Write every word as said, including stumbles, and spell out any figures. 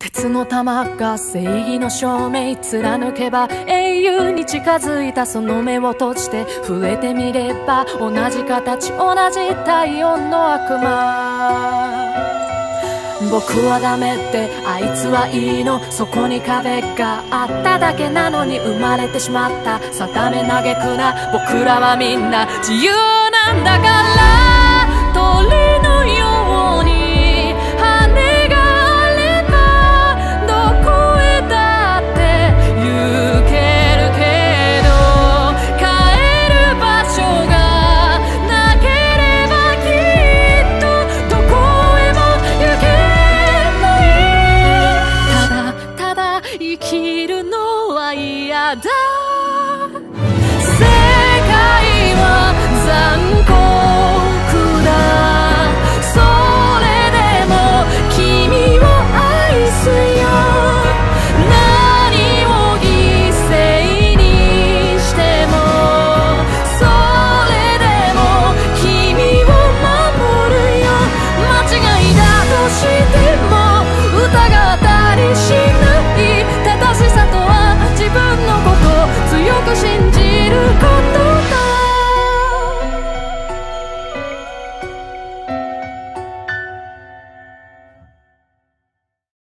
鉄の玉が正義の証明貫けば英雄に近づいた。その目を閉じて触れてみれば同じ形同じ体温の悪魔。僕はダメってあいつはいいの。そこに壁があっただけなのに生まれてしまった。定め嘆くな僕らはみんな自由なんだから。